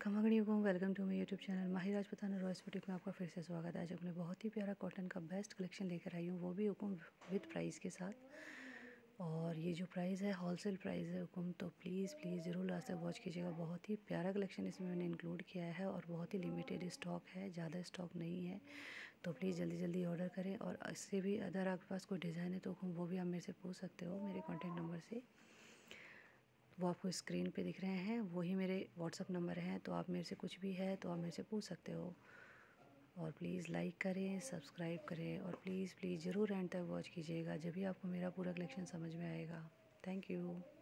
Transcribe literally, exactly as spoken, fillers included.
खमागणी हुकुम, welcome to my YouTube channel Mahi Rajputana और Royce boutique में आपका फिर से स्वागत है। आज अपने बहुत ही प्यारा कॉटन का बेस्ट कलेक्शन लेकर आई हूँ, वो भी हुकुम विद प्राइस के साथ। और ये जो प्राइस है होलसेल प्राइस है हुकुम, तो प्लीज़ प्लीज़ ज़रूर लास्ट तक वॉच कीजिएगा। बहुत ही प्यारा कलेक्शन इसमें मैंने इंक्लूड किया है और बहुत ही लिमिटेड स्टॉक है, ज़्यादा स्टॉक नहीं है। तो प्लीज़ जल्दी जल्दी ऑर्डर करें। और इससे भी अगर आपके पास कोई डिज़ाइन है तो हुकुम वो भी आप मेरे से पूछ सकते हो मेरे कॉन्टैक्ट नंबर से, वो आपको स्क्रीन पे दिख रहे हैं, वही मेरे व्हाट्सअप नंबर हैं। तो आप मेरे से कुछ भी है तो आप मेरे से पूछ सकते हो। और प्लीज़ लाइक करें, सब्सक्राइब करें और प्लीज़ प्लीज़ ज़रूर एंड तक वॉच कीजिएगा, जब भी आपको मेरा पूरा कलेक्शन समझ में आएगा। Thank you.